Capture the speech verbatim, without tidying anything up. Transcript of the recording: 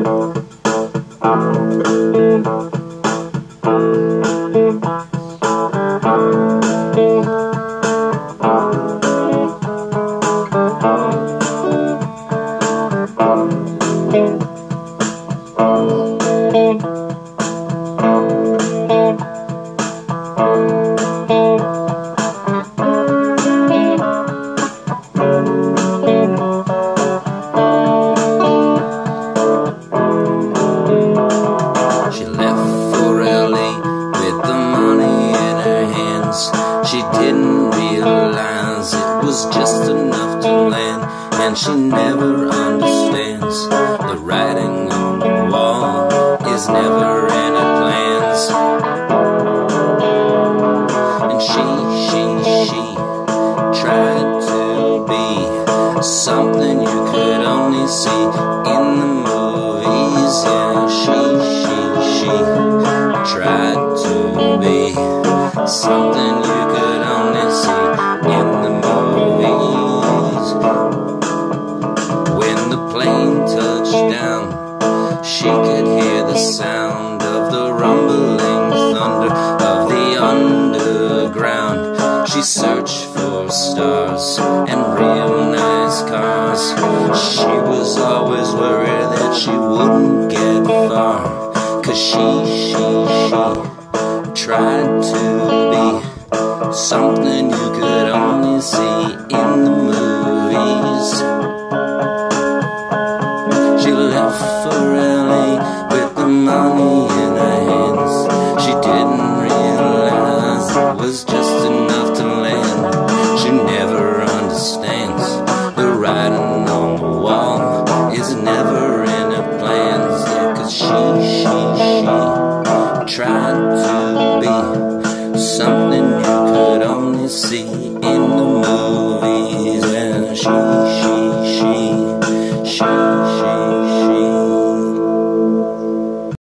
She didn't realize it was just enough to land, and she never understands the writing on the wall is never in her plans. And she, she, she tried to be something you could only see in the movies. Yeah, she, she, she tried to be something you could only see in the movies. When the plane touched down, she could hear the sound of the rumbling thunder of the underground. She searched for stars and real nice cars. She was always worried that she wouldn't get far, 'cause she, she, she tried to be something you could only see in the movies. She left for L A with the money in her hands. She didn't realize it was just enough to land. She never understands the writing on the wall is never in her plans. Yeah, 'cause she, she, she tried to be something you could only see